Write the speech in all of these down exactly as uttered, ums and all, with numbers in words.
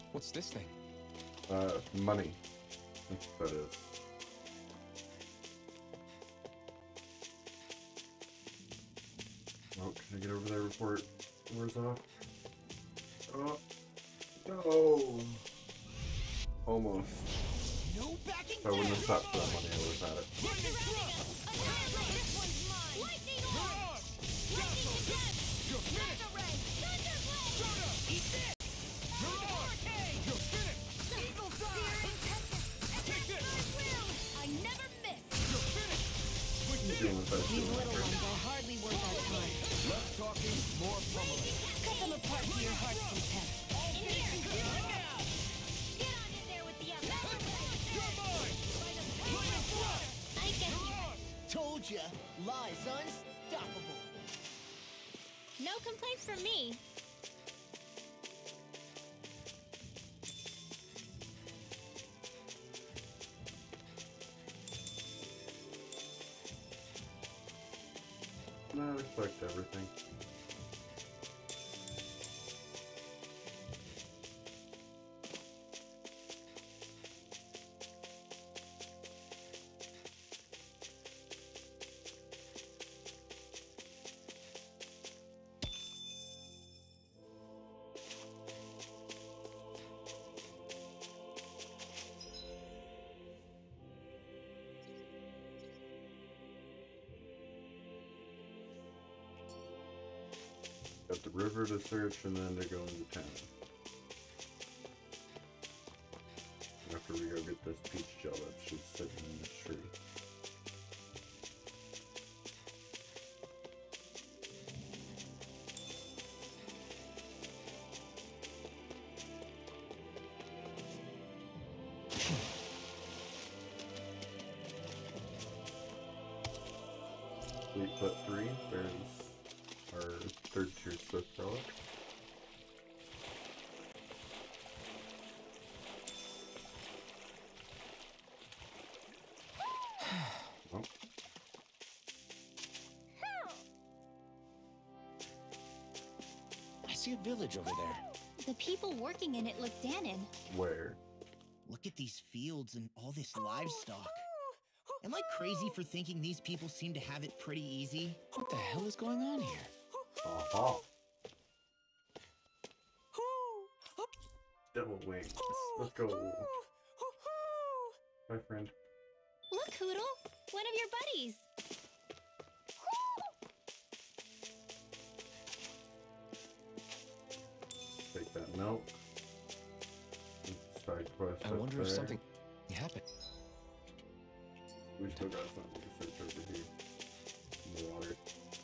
What's this thing? Uh, money. That's what that is. Oh, can I get over there before it wears off? Oh, no! Almost. No backing If I wouldn't have stopped for that money, I would have had it. Lightning thrust! This one's mine! Lightning You're orb! on! Lightning again! You're finished! Thunder ray! Thunder blade! Soda! Eat this! You're on! Hurricane! You're finished! Eagle fire! Take this! I will! I never miss! You're finished! We I'm did doing it! this out These of little ones are hardly worth our time. Less talking, more pummeling. Cut them apart to your heart's content. In here! Here now! Get on in there with the other! You're mine! By the Lightning thrust! I get You're you! on! Told ya, Lie's unstoppable. No complaints from me. No, I expect everything. Got the river to search and then to go into town. After we go get this peach gel that should sit in this tree. Fleet Foot three, there's our third tier Swift relic. Oh, I see a village over there. The people working in it look Danon. where? Look at these fields and all this livestock. Am I crazy for thinking these people seem to have it pretty easy? What the hell is going on here? Aha! Devil wings. Let's go. My friend. Look, Hootle! One of your buddies! Take that milk. Side quest I up wonder there. if something happened. We still got something to search over here. In the water.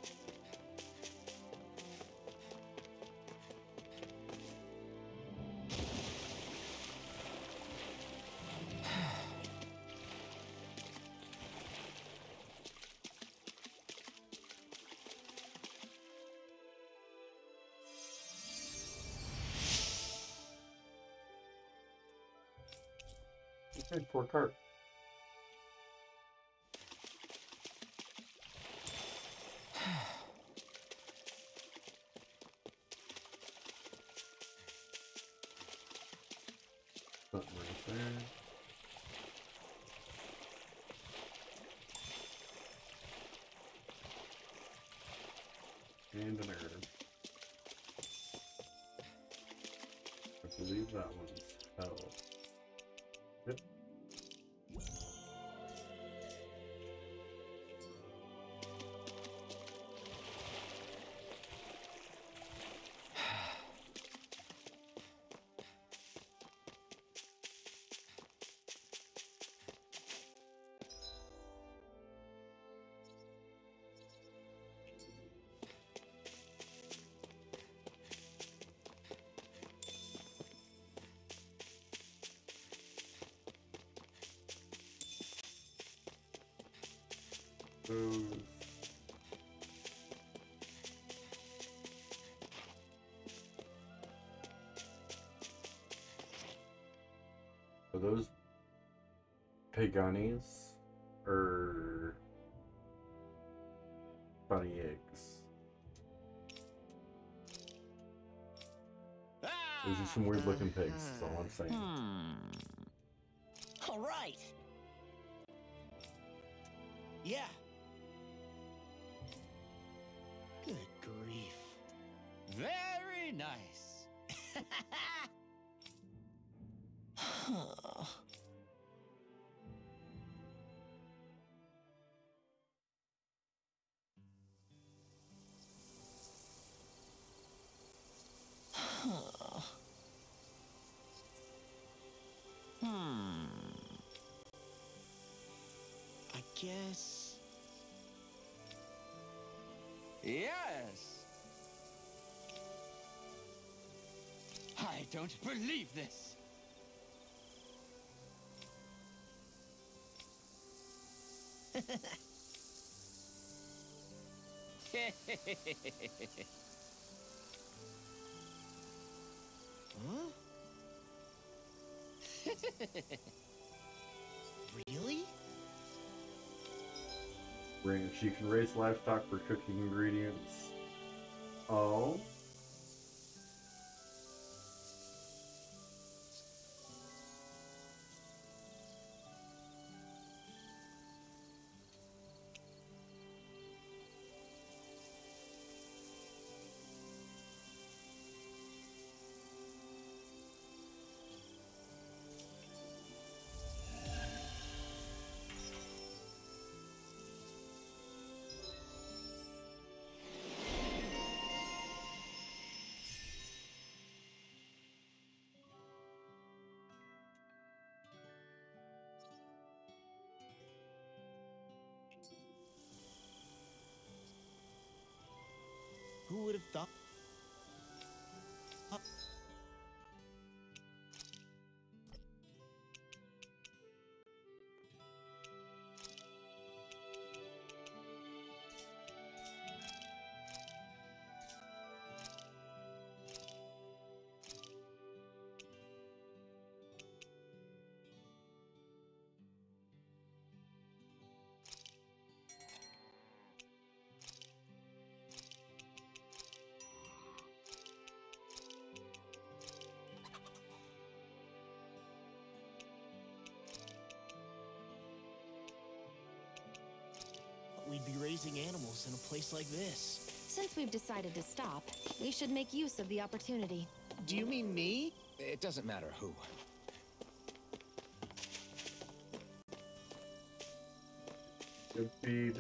Okay, poor cart. Something right there. And an herb. I believe that one's held. Yep. Those. Are those Paganis or bunny eggs? Ah! Those are some weird looking pigs, that's all I'm saying. Hmm. All right. Yeah. Good grief. Very nice. Huh. Huh. Hmm. I guess. Yes. I don't believe this. Huh? Really? Ring. She can raise livestock for cooking ingredients. Oh. Who would have thought? Uh, We'd be raising animals in a place like this. Since we've decided to stop, we should make use of the opportunity. Do you mean me? It doesn't matter who. Good feed.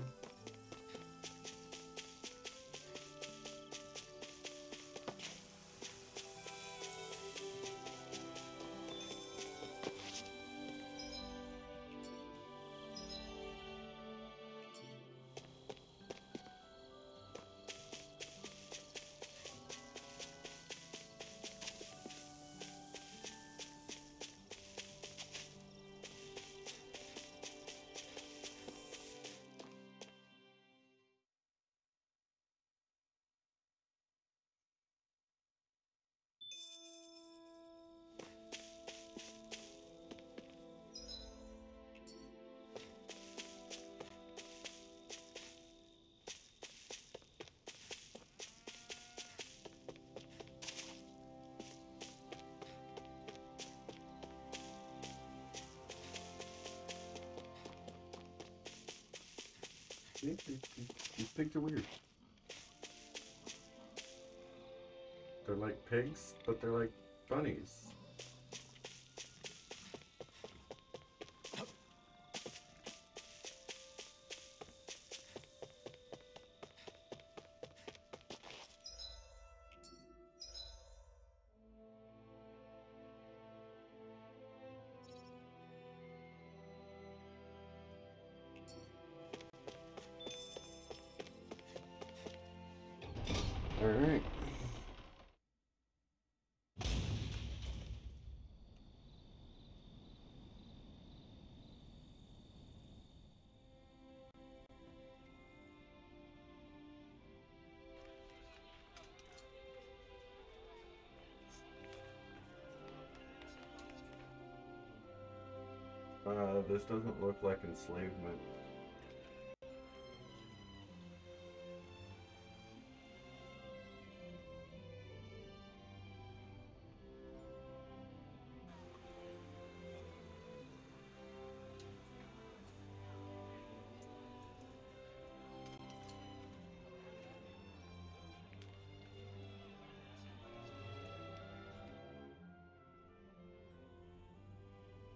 These pigs are weird. They're like pigs, but they're like bunnies. All right. Uh, this doesn't look like enslavement.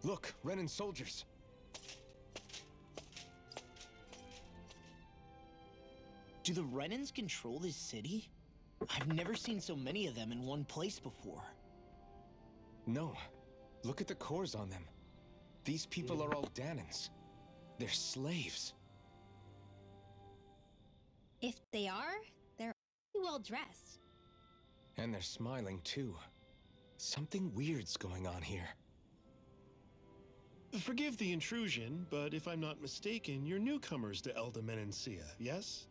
Look, Renan soldiers. Do the Renans control this city? I've never seen so many of them in one place before. No. Look at the cores on them. These people are all Danans. They're slaves. If they are, they're well dressed. And they're smiling too. Something weird's going on here. Forgive the intrusion, but if I'm not mistaken, you're newcomers to Elda Menancia, yes?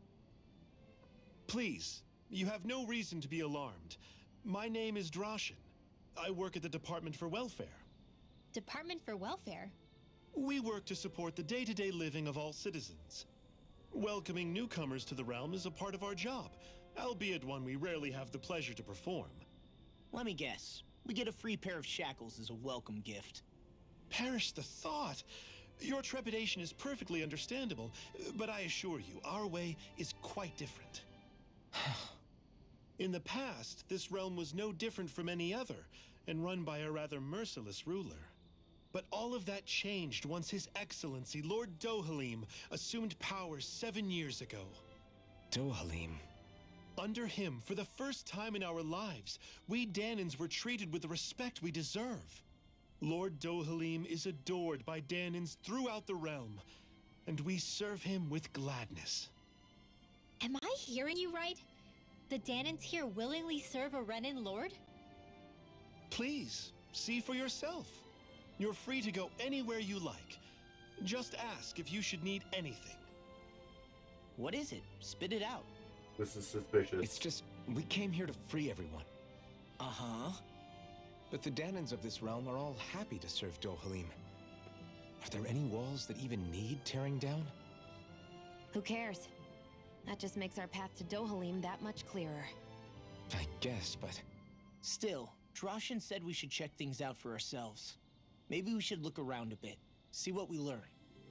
Please, you have no reason to be alarmed. My name is Drashin. I work at the Department for Welfare. Department for Welfare? We work to support the day-to-day living of all citizens. Welcoming newcomers to the realm is a part of our job, albeit one we rarely have the pleasure to perform. Let me guess. We get a free pair of shackles as a welcome gift. Perish the thought! Your trepidation is perfectly understandable, but I assure you, our way is quite different. In the past, this realm was no different from any other, and run by a rather merciless ruler. But all of that changed once His Excellency, Lord Dohalim, assumed power seven years ago. Dohalim. Under him, for the first time in our lives, we Danans were treated with the respect we deserve. Lord Dohalim is adored by Danans throughout the realm, and we serve him with gladness. Am I hearing you right? The Danans here willingly serve a Renan lord? Please, see for yourself. You're free to go anywhere you like. Just ask if you should need anything. What is it? Spit it out. This is suspicious. It's just, we came here to free everyone. Uh-huh. But the Danans of this realm are all happy to serve Dohalim. Are there any walls that even need tearing down? Who cares? That just makes our path to Dohalim that much clearer. I guess, but... Still, Drashin said we should check things out for ourselves. Maybe we should look around a bit, see what we learn.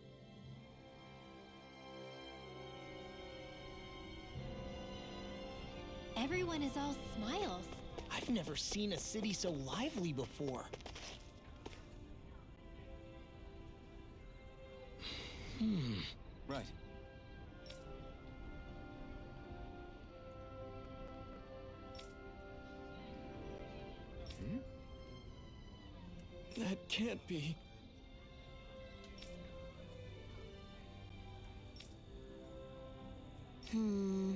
Everyone is all smiles. I've never seen a city so lively before. Hmm. Right. Hmm? That can't be. Hmm.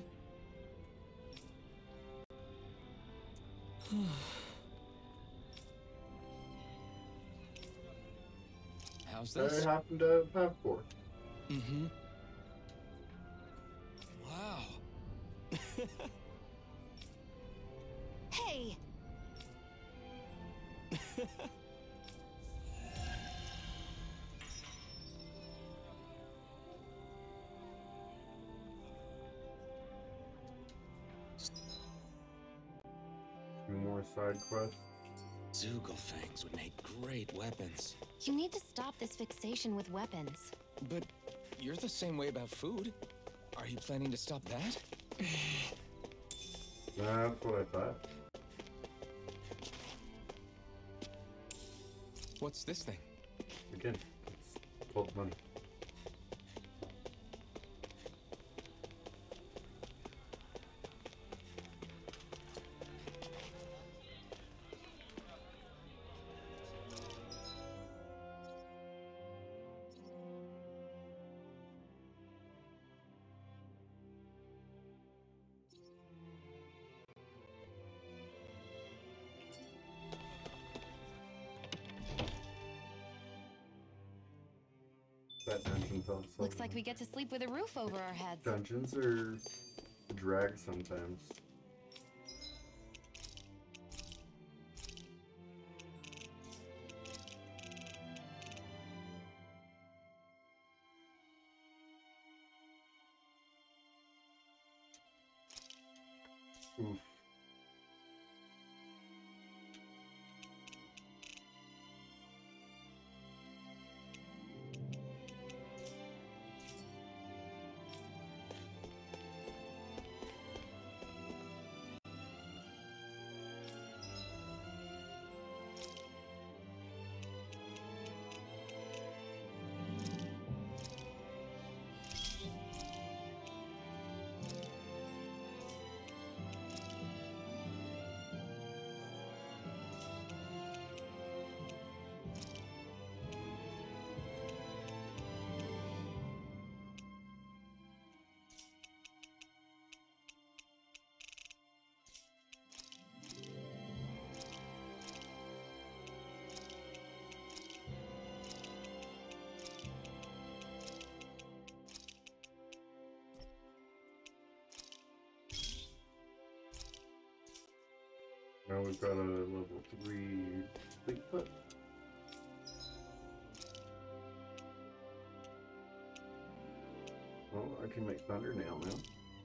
How's That this? happened to Passport. Mm-hmm. Wow. Hey! Two more side quests. Zugelfangs would make great weapons. You need to stop this fixation with weapons. But you're the same way about food. Are you planning to stop that? That's what I thought. What's this thing? Again, it's called money. That dungeon felt so. Looks like we get to sleep with a roof over our heads. Dungeons are a drag sometimes. Oof. Now we've got a level three Fleetfoot. Oh, I can make Thundernail now.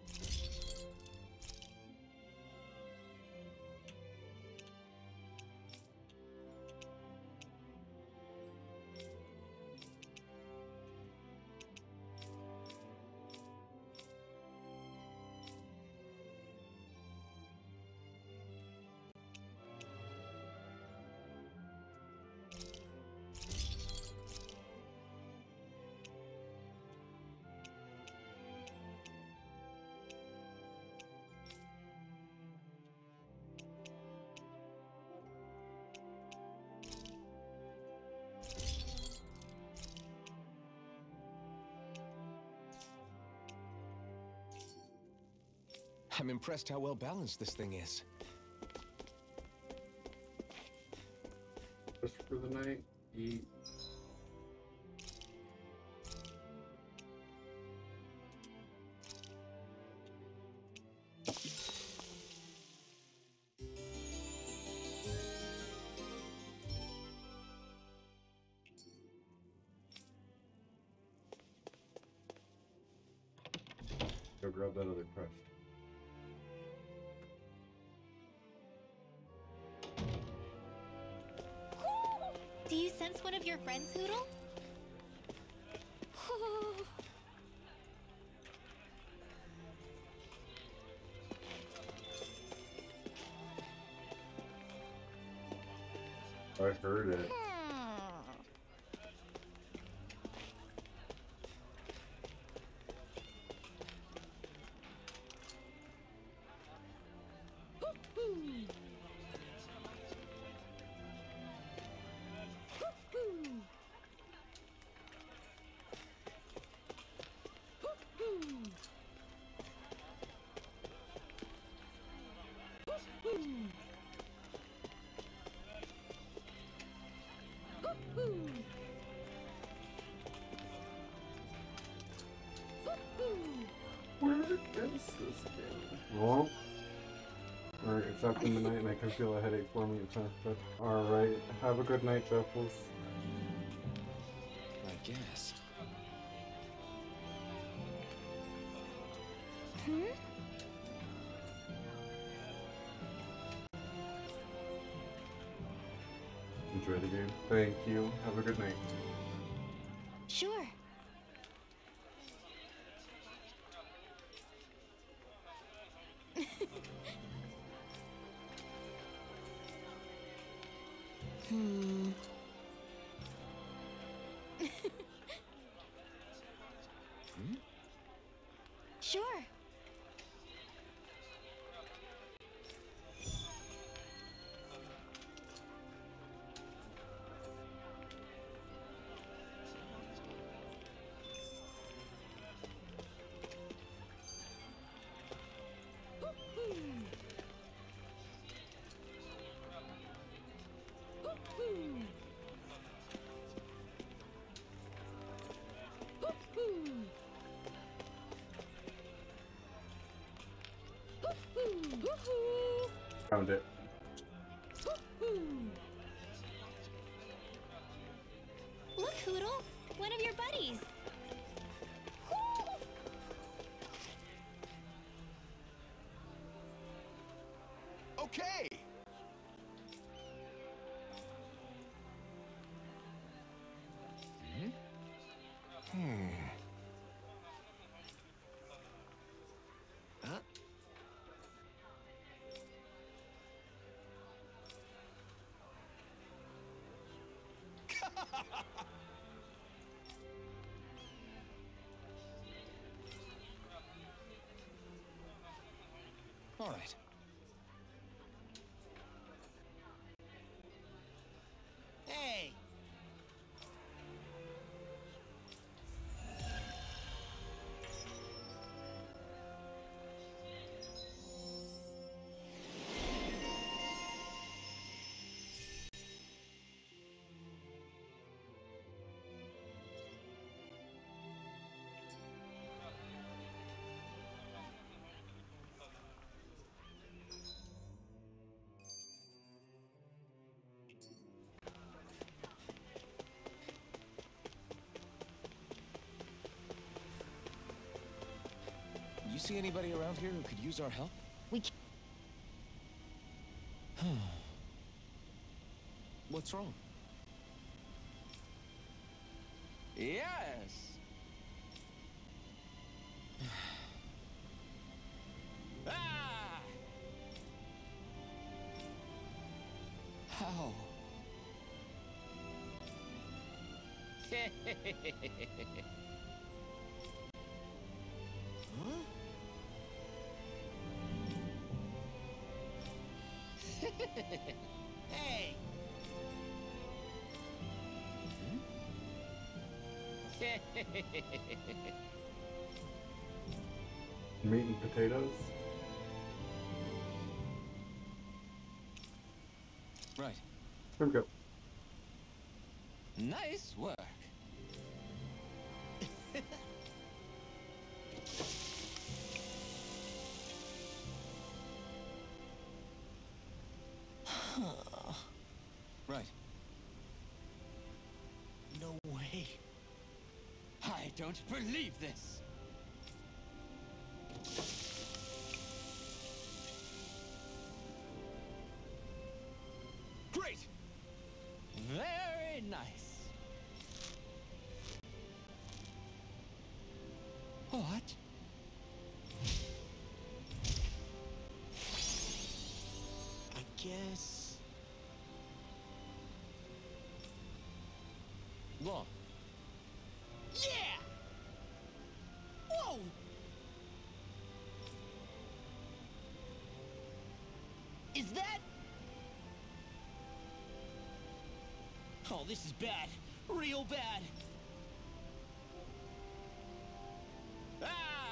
I'm impressed how well balanced this thing is. Just for the night, eat. Go grab that other crest. Do you sense one of your friends, Hootle? I heard it. Where is this thing? Well, alright, it's after midnight and I can feel a headache forming at time. But alright, have a good night, Jeffles. I guess. Hmm? Enjoy the game. Thank you. Have a good night. Sure. Hmm. Hmm? Sure. Found it. Look, Hootle! One of your buddies! Okay! Hmm? Hmm. Huh? see anybody around here who could use our help? We can't. What's wrong? Yes. Ah! How? Huh? Hey! Meat and potatoes. Right. Here we go. Nice work. Right. No way. I don't believe this. Great! Very nice. What? I guess... Law. Yeah! Whoa! Is that... Oh, this is bad. Real bad. Ah!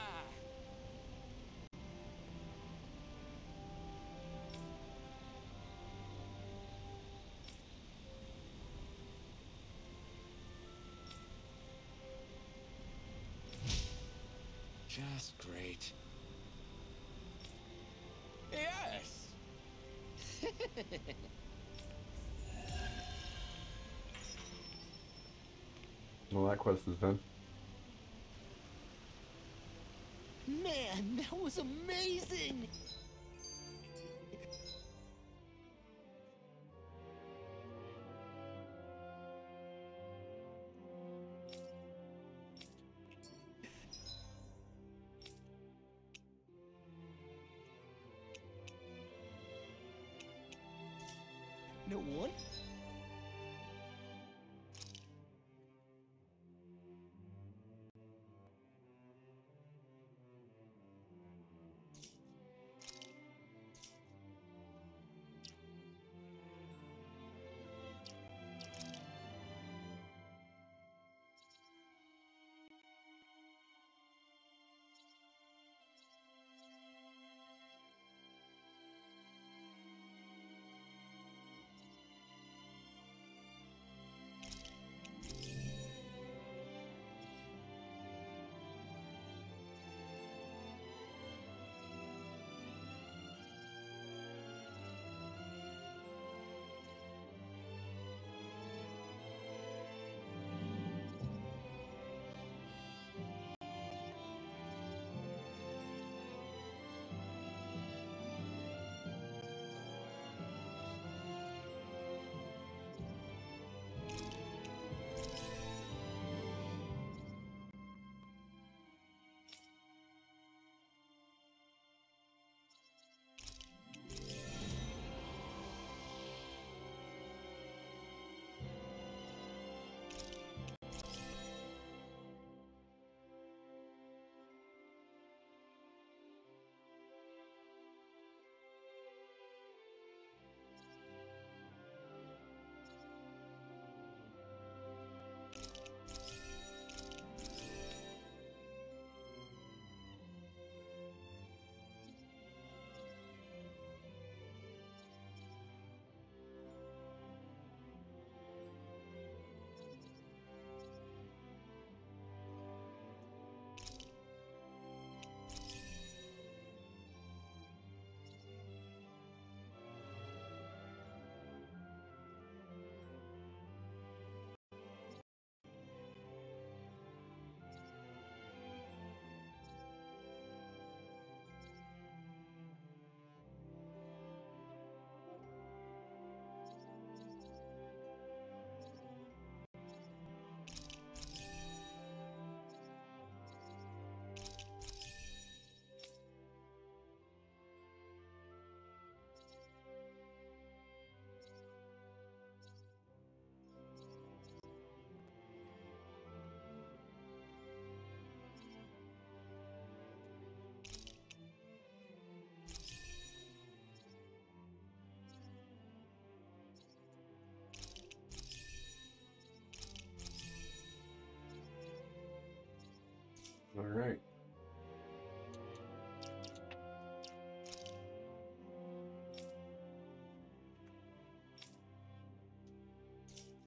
Just great. Yes. Well, that quest is done. Man, that was amazing! No one? Alright.